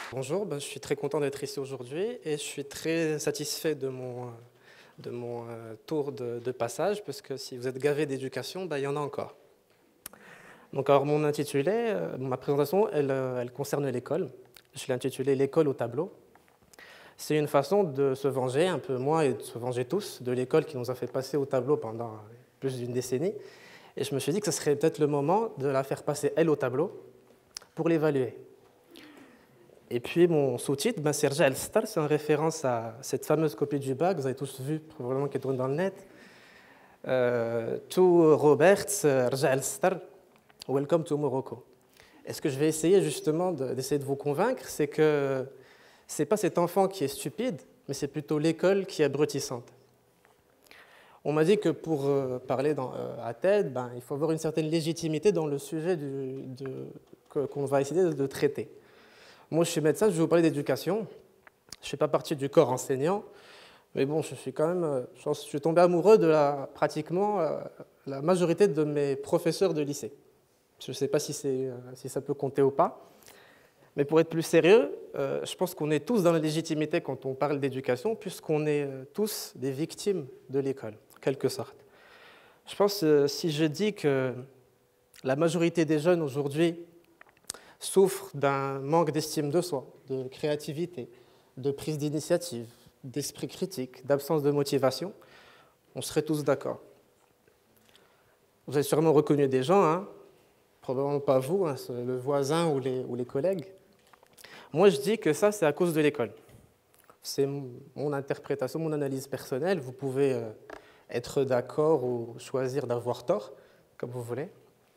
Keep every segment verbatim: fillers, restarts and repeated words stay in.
Bonjour, ben, je suis très content d'être ici aujourd'hui et je suis très satisfait de mon, de mon euh, tour de, de passage parce que si vous êtes gavé d'éducation, ben, il y en a encore. Donc, alors, mon intitulé, euh, ma présentation, elle, euh, elle concerne l'école. Je l'ai intitulée L'école au tableau. C'est une façon de se venger, un peu moi et de se venger tous, de l'école qui nous a fait passer au tableau pendant plus d'une décennie. Et je me suis dit que ce serait peut-être le moment de la faire passer, elle, au tableau pour l'évaluer. Et puis mon sous-titre, ben, c'est Rja al-Star, c'est en référence à cette fameuse copie du bac, vous avez tous vu, probablement qui tourne dans le net. Euh, to Roberts, Rja al-Star, welcome to Morocco. Et ce que je vais essayer justement d'essayer de vous convaincre, c'est que ce n'est pas cet enfant qui est stupide, mais c'est plutôt l'école qui est abrutissante. On m'a dit que pour euh, parler dans, euh, à TED, ben, il faut avoir une certaine légitimité dans le sujet du, de, que, qu'on va essayer de, de traiter. Moi, je suis médecin, je vais vous parler d'éducation. Je ne fais pas partie du corps enseignant, mais bon, je suis quand même, je suis tombé amoureux de la, pratiquement la majorité de mes professeurs de lycée. Je ne sais pas si, c'est, si ça peut compter ou pas, mais pour être plus sérieux, je pense qu'on est tous dans la légitimité quand on parle d'éducation, puisqu'on est tous des victimes de l'école, en quelque sorte. Je pense que si je dis que la majorité des jeunes aujourd'hui souffrent d'un manque d'estime de soi, de créativité, de prise d'initiative, d'esprit critique, d'absence de motivation, on serait tous d'accord. Vous avez sûrement reconnu des gens, hein, probablement pas vous, hein, le voisin ou les, ou les collègues. Moi, je dis que ça, c'est à cause de l'école. C'est mon interprétation, mon analyse personnelle. Vous pouvez être d'accord ou choisir d'avoir tort, comme vous voulez.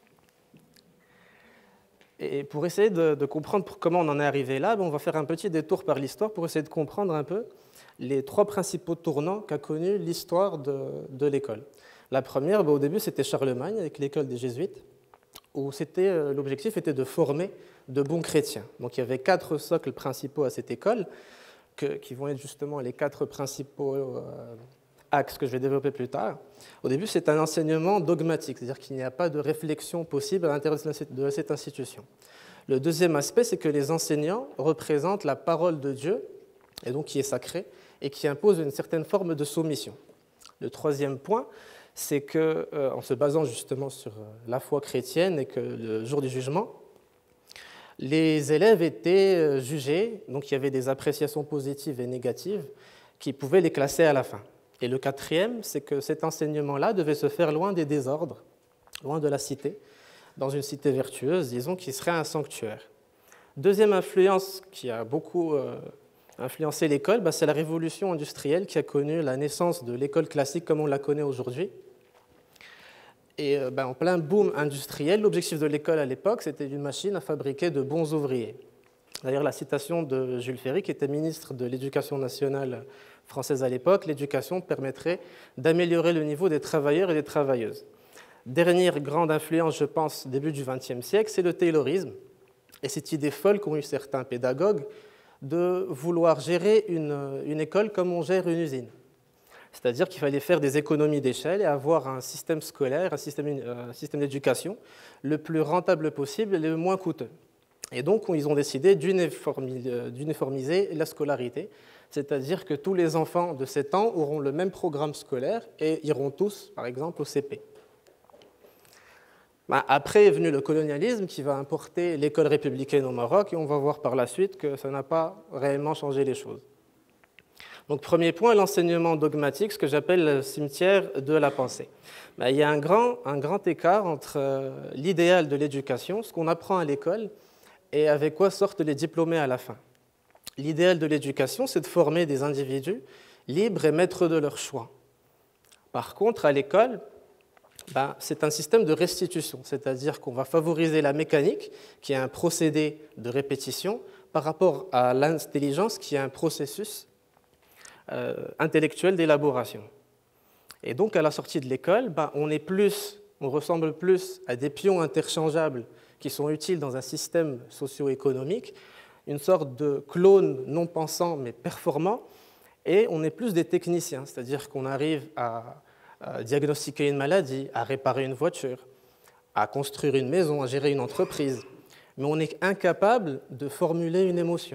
Et pour essayer de, de comprendre comment on en est arrivé là, on va faire un petit détour par l'histoire pour essayer de comprendre un peu les trois principaux tournants qu'a connus l'histoire de, de l'école. La première, au début, c'était Charlemagne avec l'école des Jésuites, où c'était, l'objectif était de former de bons chrétiens. Donc il y avait quatre socles principaux à cette école, que, qui vont être justement les quatre principaux euh, axes que je vais développer plus tard. Au début, c'est un enseignement dogmatique, c'est-à-dire qu'il n'y a pas de réflexion possible à l'intérieur de cette institution. Le deuxième aspect, c'est que les enseignants représentent la parole de Dieu, et donc qui est sacrée, et qui impose une certaine forme de soumission. Le troisième point, c'est qu'en euh, se basant justement sur la foi chrétienne et que le jour du jugement, les élèves étaient jugés, donc il y avait des appréciations positives et négatives qui pouvaient les classer à la fin. Et le quatrième, c'est que cet enseignement-là devait se faire loin des désordres, loin de la cité, dans une cité vertueuse, disons, qui serait un sanctuaire. Deuxième influence qui a beaucoup euh, influencé l'école, bah, c'est la révolution industrielle qui a connu la naissance de l'école classique comme on la connaît aujourd'hui. Et euh, bah, en plein boom industriel, l'objectif de l'école à l'époque, c'était une machine à fabriquer de bons ouvriers. D'ailleurs, la citation de Jules Ferry, qui était ministre de l'Éducation nationale française à l'époque, l'éducation permettrait d'améliorer le niveau des travailleurs et des travailleuses. Dernière grande influence, je pense, début du vingtième siècle, c'est le taylorisme et cette idée folle qu'ont eu certains pédagogues de vouloir gérer une, une école comme on gère une usine. C'est-à-dire qu'il fallait faire des économies d'échelle et avoir un système scolaire, un système, un système d'éducation le plus rentable possible et le moins coûteux. Et donc, ils ont décidé d'uniformiser la scolarité, c'est-à-dire que tous les enfants de sept ans auront le même programme scolaire et iront tous, par exemple, au C P. Après est venu le colonialisme qui va importer l'école républicaine au Maroc et on va voir par la suite que ça n'a pas réellement changé les choses. Donc, premier point, l'enseignement dogmatique, ce que j'appelle le cimetière de la pensée. Ben, il y a un grand, un grand écart entre euh, l'idéal de l'éducation, ce qu'on apprend à l'école, et avec quoi sortent les diplômés à la fin. L'idéal de l'éducation, c'est de former des individus libres et maîtres de leur choix. Par contre, à l'école, ben, c'est un système de restitution, c'est-à-dire qu'on va favoriser la mécanique, qui est un procédé de répétition, par rapport à l'intelligence, qui est un processus euh, intellectuel d'élaboration. Et donc, à la sortie de l'école, ben, on est plus, on ressemble plus à des pions interchangeables qui sont utiles dans un système socio-économique, une sorte de clone non pensant mais performant, et on est plus des techniciens, c'est-à-dire qu'on arrive à, à diagnostiquer une maladie, à réparer une voiture, à construire une maison, à gérer une entreprise, mais on est incapable de formuler une émotion.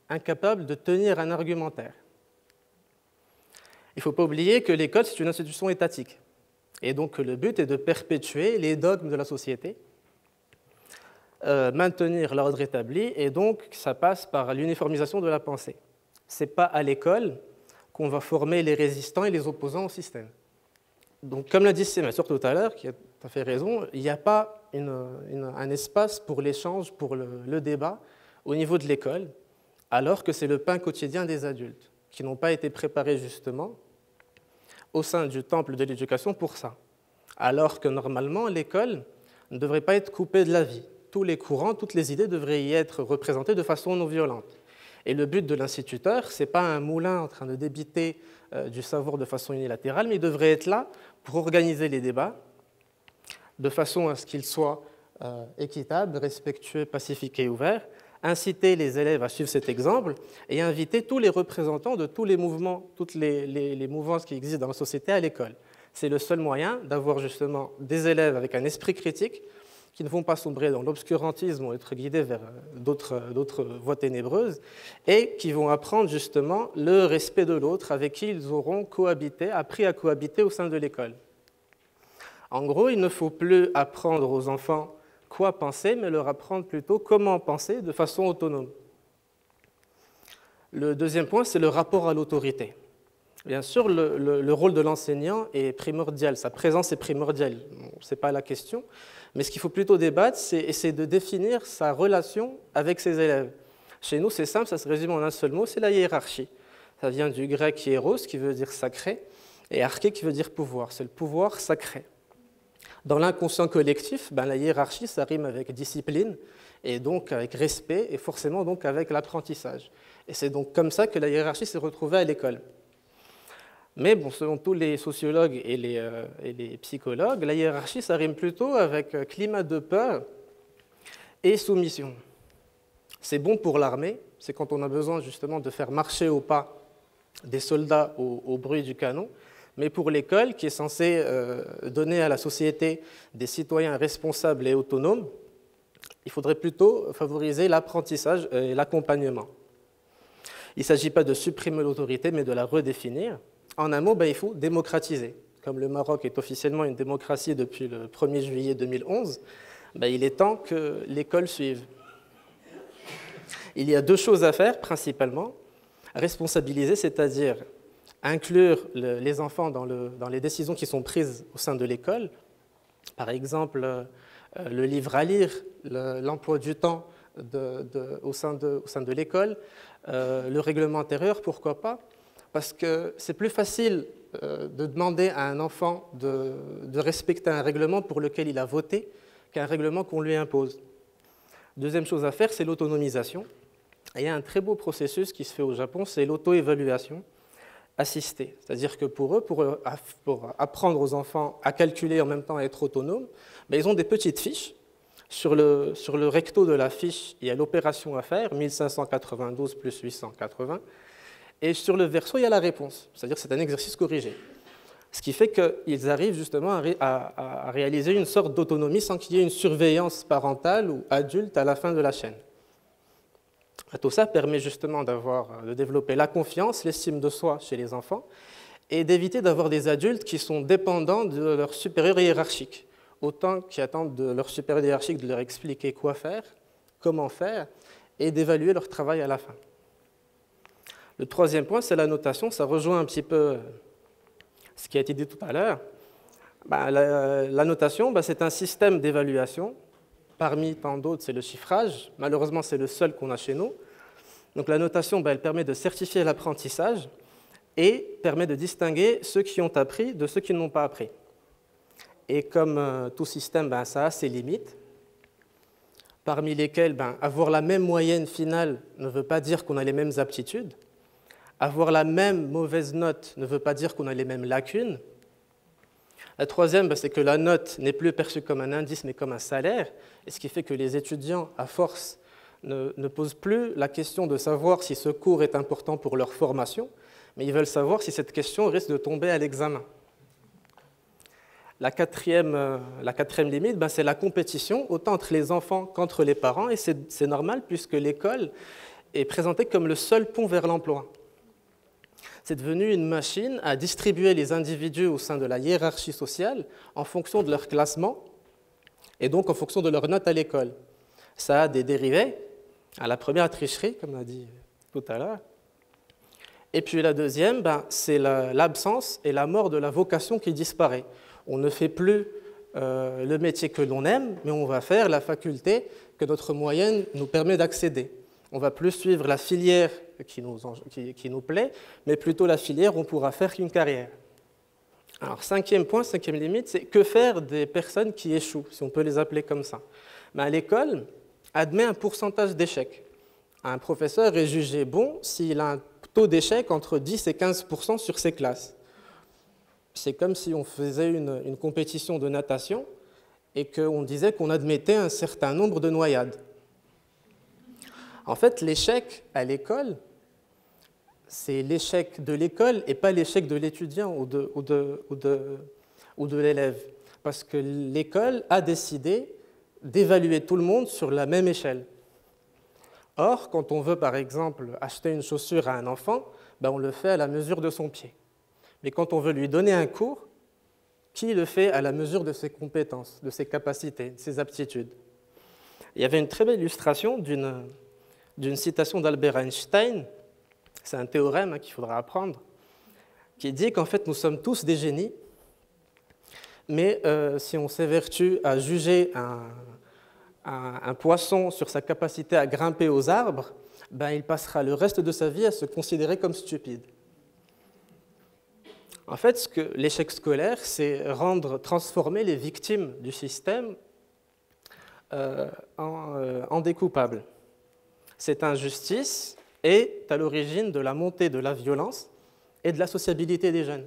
incapable de tenir un argumentaire. Il ne faut pas oublier que l'école, c'est une institution étatique. Et donc le but est de perpétuer les dogmes de la société, euh, maintenir l'ordre établi, et donc ça passe par l'uniformisation de la pensée. Ce n'est pas à l'école qu'on va former les résistants et les opposants au système. Donc, comme l'a dit Sémassur tout à l'heure, qui a tout à fait raison, il n'y a pas une, une, un espace pour l'échange, pour le, le débat au niveau de l'école, alors que c'est le pain quotidien des adultes, qui n'ont pas été préparés justement au sein du temple de l'éducation pour ça. Alors que normalement, l'école ne devrait pas être coupée de la vie. Tous les courants, toutes les idées devraient y être représentées de façon non violente. Et le but de l'instituteur, ce n'est pas un moulin en train de débiter euh, du savoir de façon unilatérale, mais il devrait être là pour organiser les débats de façon à ce qu'ils soient euh, équitables, respectueux, pacifiques et ouverts, inciter les élèves à suivre cet exemple et inviter tous les représentants de tous les mouvements, toutes les, les, les mouvances qui existent dans la société à l'école. C'est le seul moyen d'avoir justement des élèves avec un esprit critique qui ne vont pas sombrer dans l'obscurantisme ou être guidés vers d'autres, d'autres voies ténébreuses et qui vont apprendre justement le respect de l'autre avec qui ils auront cohabité, appris à cohabiter au sein de l'école. En gros, il ne faut plus apprendre aux enfants quoi penser, mais leur apprendre plutôt comment penser de façon autonome. Le deuxième point, c'est le rapport à l'autorité. Bien sûr, le, le, le rôle de l'enseignant est primordial, sa présence est primordiale, bon, ce n'est pas la question, mais ce qu'il faut plutôt débattre, c'est essayer de définir sa relation avec ses élèves. Chez nous, c'est simple, ça se résume en un seul mot, c'est la hiérarchie. Ça vient du grec hieros, qui veut dire sacré, et arché, qui veut dire pouvoir, c'est le pouvoir sacré. Dans l'inconscient collectif, ben, la hiérarchie, ça rime avec discipline, et donc avec respect, et forcément donc avec l'apprentissage. Et c'est donc comme ça que la hiérarchie s'est retrouvée à l'école. Mais bon, selon tous les sociologues et les, euh, et les psychologues, la hiérarchie, ça rime plutôt avec climat de peur et soumission. C'est bon pour l'armée, c'est quand on a besoin justement de faire marcher au pas des soldats au, au bruit du canon, mais pour l'école, qui est censée euh, donner à la société des citoyens responsables et autonomes, il faudrait plutôt favoriser l'apprentissage et l'accompagnement. Il ne s'agit pas de supprimer l'autorité, mais de la redéfinir. En un mot, ben, il faut démocratiser. Comme le Maroc est officiellement une démocratie depuis le premier juillet deux mille onze, ben, il est temps que l'école suive. Il y a deux choses à faire, principalement. Responsabiliser, c'est-à-dire inclure le, les enfants dans, le, dans les décisions qui sont prises au sein de l'école. Par exemple, euh, le livre à lire, le, l'emploi du temps de, de, au sein de, au sein de l'école, euh, le règlement intérieur, pourquoi pas. Parce que c'est plus facile de demander à un enfant de, de respecter un règlement pour lequel il a voté qu'un règlement qu'on lui impose. Deuxième chose à faire, c'est l'autonomisation. Et il y a un très beau processus qui se fait au Japon, c'est l'auto-évaluation assistée. C'est-à-dire que pour eux, pour, pour apprendre aux enfants à calculer en même temps à être autonomes, ben ils ont des petites fiches. Sur le, sur le recto de la fiche, il y a l'opération à faire, mille cinq cent quatre-vingt-douze plus huit cent quatre-vingts. Et sur le verso, il y a la réponse, c'est-à-dire que c'est un exercice corrigé. Ce qui fait qu'ils arrivent justement à, ré, à, à réaliser une sorte d'autonomie sans qu'il y ait une surveillance parentale ou adulte à la fin de la chaîne. Tout ça permet justement d'avoir, de développer la confiance, l'estime de soi chez les enfants et d'éviter d'avoir des adultes qui sont dépendants de leur supérieur hiérarchique, autant qui attendent de leur supérieur hiérarchique de leur expliquer quoi faire, comment faire et d'évaluer leur travail à la fin. Le troisième point, c'est la notation. Ça rejoint un petit peu ce qui a été dit tout à l'heure. Ben, la, la notation, ben, c'est un système d'évaluation. Parmi tant d'autres, c'est le chiffrage. Malheureusement, c'est le seul qu'on a chez nous. Donc, la notation, ben, elle permet de certifier l'apprentissage et permet de distinguer ceux qui ont appris de ceux qui n'ont pas appris. Et comme euh, tout système, ben, ça a ses limites, parmi lesquelles ben, avoir la même moyenne finale ne veut pas dire qu'on a les mêmes aptitudes. Avoir la même mauvaise note ne veut pas dire qu'on a les mêmes lacunes. La troisième, ben, c'est que la note n'est plus perçue comme un indice, mais comme un salaire, et ce qui fait que les étudiants, à force, ne, ne posent plus la question de savoir si ce cours est important pour leur formation, mais ils veulent savoir si cette question risque de tomber à l'examen. La quatrième, la quatrième limite, ben, c'est la compétition, autant entre les enfants qu'entre les parents, et c'est, c'est normal puisque l'école est présenté comme le seul pont vers l'emploi. C'est devenu une machine à distribuer les individus au sein de la hiérarchie sociale en fonction de leur classement et donc en fonction de leur note à l'école. Ça a des dérivés. À la première, tricherie, comme on a dit tout à l'heure. Et puis la deuxième, ben, c'est l'absence et la mort de la vocation qui disparaît. On ne fait plus euh, le métier que l'on aime, mais on va faire la faculté que notre moyenne nous permet d'accéder. On ne va plus suivre la filière qui nous, qui, qui nous plaît, mais plutôt la filière où on pourra faire qu'une carrière. Alors, cinquième point, cinquième limite, c'est que faire des personnes qui échouent, si on peut les appeler comme ça. Ben, l'école admet un pourcentage d'échecs. Un professeur est jugé bon s'il a un taux d'échec entre dix et quinze pour cent sur ses classes. C'est comme si on faisait une, une compétition de natation et qu'on disait qu'on admettait un certain nombre de noyades. En fait, l'échec à l'école, c'est l'échec de l'école et pas l'échec de l'étudiant ou de, ou de, ou de, ou de l'élève. Parce que l'école a décidé d'évaluer tout le monde sur la même échelle. Or, quand on veut, par exemple, acheter une chaussure à un enfant, ben on le fait à la mesure de son pied. Mais quand on veut lui donner un cours, qui le fait à la mesure de ses compétences, de ses capacités, de ses aptitudes? Il y avait une très belle illustration d'une d'une citation d'Albert Einstein, c'est un théorème hein, qu'il faudra apprendre, qui dit qu'en fait nous sommes tous des génies, mais euh, si on s'évertue à juger un, un, un poisson sur sa capacité à grimper aux arbres, ben, il passera le reste de sa vie à se considérer comme stupide. En fait, ce que l'échec scolaire, c'est rendre, transformer les victimes du système euh, en, euh, en découpables. Cette injustice est à l'origine de la montée de la violence et de la sociabilité des jeunes.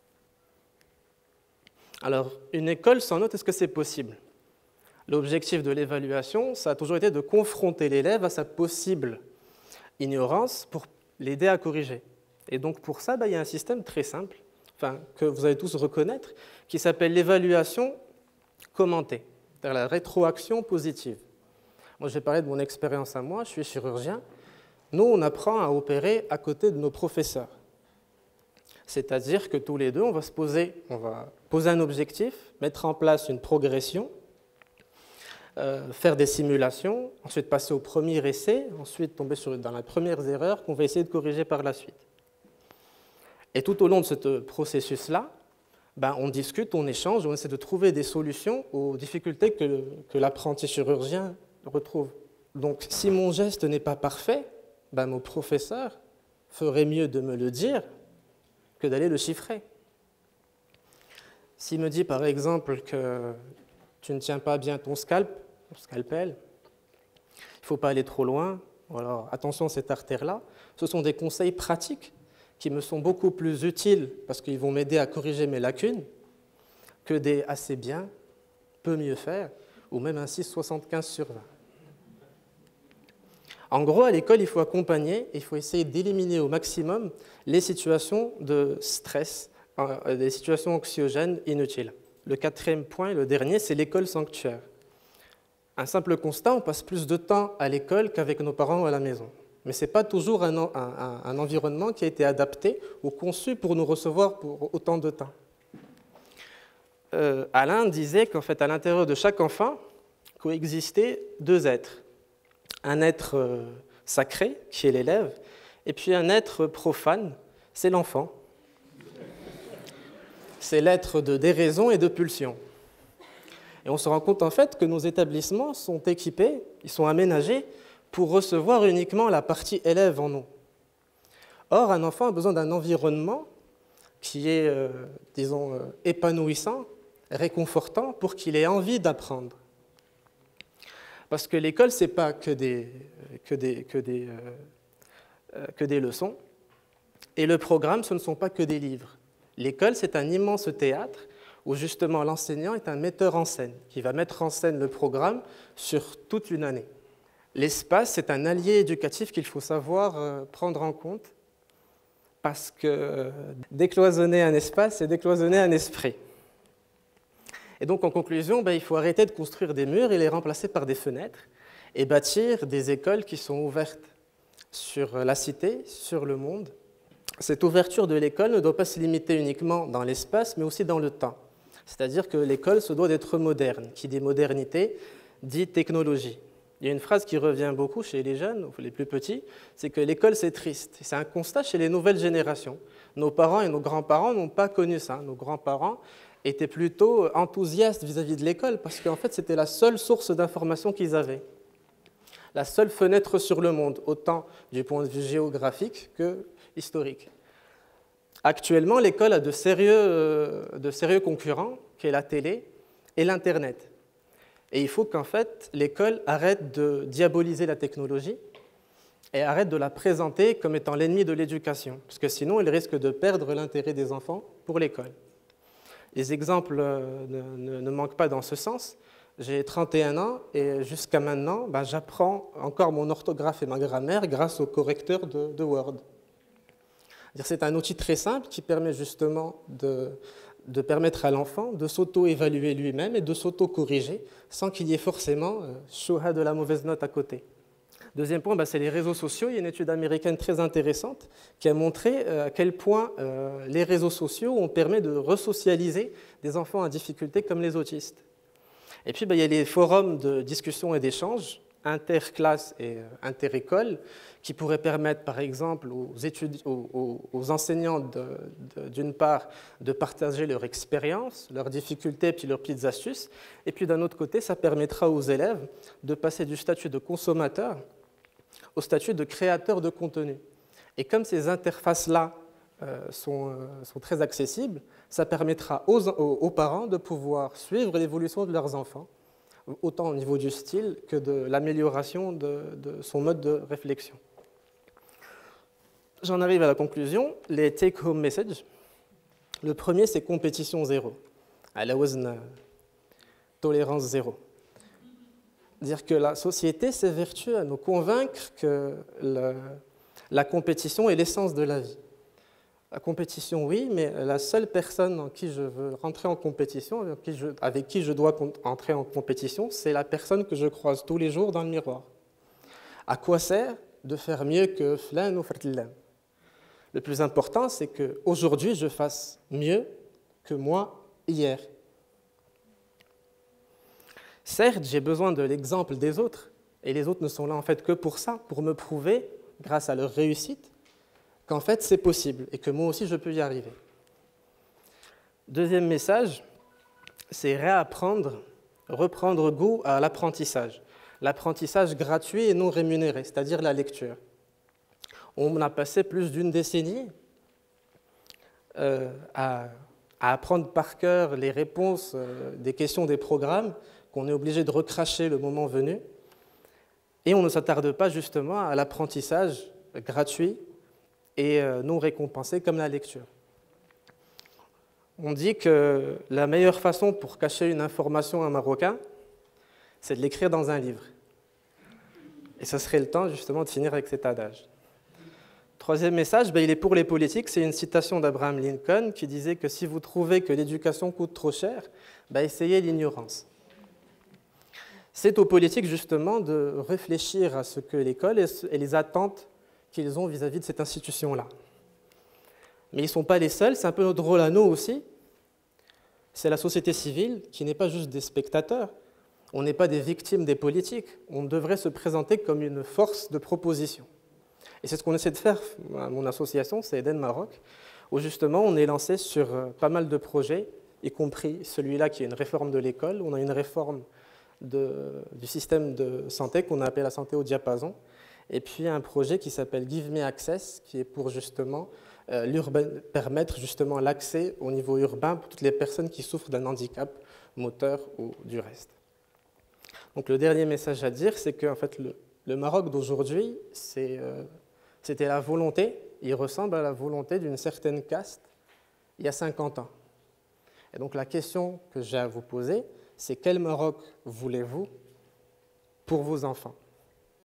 Alors, une école sans notes, est-ce que c'est possible? L'objectif de l'évaluation, ça a toujours été de confronter l'élève à sa possible ignorance pour l'aider à corriger. Et donc, pour ça, ben, il y a un système très simple, enfin, que vous allez tous reconnaître, qui s'appelle l'évaluation commentée, c'est-à-dire la rétroaction positive. Moi, je vais parler de mon expérience à moi, je suis chirurgien. Nous, on apprend à opérer à côté de nos professeurs. C'est-à-dire que tous les deux, on va se poser, on va poser un objectif, mettre en place une progression, euh, faire des simulations, ensuite passer au premier essai, ensuite tomber sur, dans les premières erreurs qu'on va essayer de corriger par la suite. Et tout au long de ce processus-là, ben, on discute, on échange, on essaie de trouver des solutions aux difficultés que, que l'apprenti chirurgien retrouve. Donc, si mon geste n'est pas parfait, ben, mon professeur ferait mieux de me le dire que d'aller le chiffrer. S'il me dit, par exemple, que tu ne tiens pas bien ton scalp, ton scalpel, il ne faut pas aller trop loin, ou alors attention à cette artère-là, ce sont des conseils pratiques qui me sont beaucoup plus utiles parce qu'ils vont m'aider à corriger mes lacunes que des assez bien, peut mieux faire, ou même un six virgule soixante-quinze sur vingt. En gros, à l'école, il faut accompagner, il faut essayer d'éliminer au maximum les situations de stress, les situations anxiogènes inutiles. Le quatrième point, le dernier, c'est l'école sanctuaire. Un simple constat, on passe plus de temps à l'école qu'avec nos parents à la maison. Mais ce n'est pas toujours un, un, un environnement qui a été adapté ou conçu pour nous recevoir pour autant de temps. Euh, Alain disait qu'en fait, à l'intérieur de chaque enfant, coexistaient deux êtres. Un être euh, sacré, qui est l'élève, et puis un être profane, c'est l'enfant. C'est l'être de déraison et de pulsion. Et on se rend compte en fait que nos établissements sont équipés, ils sont aménagés pour recevoir uniquement la partie élève en nous. Or, un enfant a besoin d'un environnement qui est, euh, disons, euh, épanouissant, réconfortant, pour qu'il ait envie d'apprendre. Parce que l'école, ce n'est pas que des, que, des, que, des, euh, que des leçons, et le programme, ce ne sont pas que des livres. L'école, c'est un immense théâtre où justement l'enseignant est un metteur en scène, qui va mettre en scène le programme sur toute une année. L'espace, c'est un allié éducatif qu'il faut savoir euh, prendre en compte, parce que euh, décloisonner un espace, c'est décloisonner un esprit. Et donc, en conclusion, ben, il faut arrêter de construire des murs et les remplacer par des fenêtres et bâtir des écoles qui sont ouvertes sur la cité, sur le monde. Cette ouverture de l'école ne doit pas se limiter uniquement dans l'espace, mais aussi dans le temps. C'est-à-dire que l'école se doit d'être moderne. Qui dit modernité, dit technologie. Il y a une phrase qui revient beaucoup chez les jeunes, ou les plus petits, c'est que l'école c'est triste. C'est un constat chez les nouvelles générations. Nos parents et nos grands-parents n'ont pas connu ça. Nos grands-parents étaient plutôt enthousiastes vis-à-vis de l'école, parce qu'en fait c'était la seule source d'information qu'ils avaient. La seule fenêtre sur le monde, autant du point de vue géographique que historique. Actuellement, l'école a de sérieux, de sérieux concurrents, qui est la télé et l'Internet. Et il faut qu'en fait, l'école arrête de diaboliser la technologie et arrête de la présenter comme étant l'ennemi de l'éducation, parce que sinon, elle risque de perdre l'intérêt des enfants pour l'école. Les exemples ne, ne, ne manquent pas dans ce sens. J'ai trente et un ans et jusqu'à maintenant, ben, j'apprends encore mon orthographe et ma grammaire grâce au correcteur de, de Word. C'est un outil très simple qui permet justement de, de permettre à l'enfant de s'auto-évaluer lui-même et de s'auto-corriger sans qu'il y ait forcément euh, chouha de la mauvaise note à côté. Deuxième point, ben, c'est les réseaux sociaux. Il y a une étude américaine très intéressante qui a montré euh, à quel point euh, les réseaux sociaux ont permis de resocialiser des enfants en difficulté comme les autistes. Et puis, ben, il y a les forums de discussion et d'échange, interclasses et euh, interécoles, qui pourraient permettre, par exemple, aux, étudi- aux, aux, aux enseignants, de, de, d'une part, de partager leur expérience, leurs difficultés, puis leurs petites astuces. Et puis, d'un autre côté, ça permettra aux élèves de passer du statut de consommateur au statut de créateur de contenu. Et comme ces interfaces-là euh, sont, euh, sont très accessibles, ça permettra aux, aux, aux parents de pouvoir suivre l'évolution de leurs enfants, autant au niveau du style que de l'amélioration de, de son mode de réflexion. J'en arrive à la conclusion, les take-home messages. Le premier, c'est compétition zéro. À la wazn, tolérance zéro. Dire que la société s'évertue à nous convaincre que le, la compétition est l'essence de la vie. La compétition, oui, mais la seule personne en qui je veux rentrer en compétition, avec qui je, avec qui je dois entrer en compétition, c'est la personne que je croise tous les jours dans le miroir. À quoi sert de faire mieux que flan ou fertillam? Le plus important, c'est qu'aujourd'hui, je fasse mieux que moi hier. Certes, j'ai besoin de l'exemple des autres, et les autres ne sont là en fait que pour ça, pour me prouver, grâce à leur réussite, qu'en fait c'est possible et que moi aussi je peux y arriver. Deuxième message, c'est réapprendre, reprendre goût à l'apprentissage. L'apprentissage gratuit et non rémunéré, c'est-à-dire la lecture. On a passé plus d'une décennie euh, à, à apprendre par cœur les réponses euh, des questions des programmes, qu'on est obligé de recracher le moment venu, et on ne s'attarde pas justement à l'apprentissage gratuit et non récompensé comme la lecture. On dit que la meilleure façon pour cacher une information à un Marocain, c'est de l'écrire dans un livre. Et ce serait le temps justement de finir avec cet adage. Troisième message, ben, il est pour les politiques, c'est une citation d'Abraham Lincoln qui disait que si vous trouvez que l'éducation coûte trop cher, ben, essayez l'ignorance. C'est aux politiques justement de réfléchir à ce que l'école et les attentes qu'ils ont vis-à-vis de cette institution-là. Mais ils ne sont pas les seuls, c'est un peu notre rôle à nous aussi. C'est la société civile qui n'est pas juste des spectateurs. On n'est pas des victimes des politiques. On devrait se présenter comme une force de proposition. Et c'est ce qu'on essaie de faire à mon association, c'est Eden Maroc, où justement on est lancé sur pas mal de projets, y compris celui-là qui est une réforme de l'école. On a une réforme De, du système de santé qu'on a appelé la santé au diapason, et puis un projet qui s'appelle Give Me Access, qui est pour justement euh, permettre justement l'accès au niveau urbain pour toutes les personnes qui souffrent d'un handicap moteur ou du reste. Donc le dernier message à dire, c'est que en fait, le, le Maroc d'aujourd'hui, c'est, euh, c'était la volonté, il ressemble à la volonté d'une certaine caste il y a cinquante ans. Et donc la question que j'ai à vous poser, c'est quel Maroc voulez-vous pour vos enfants ?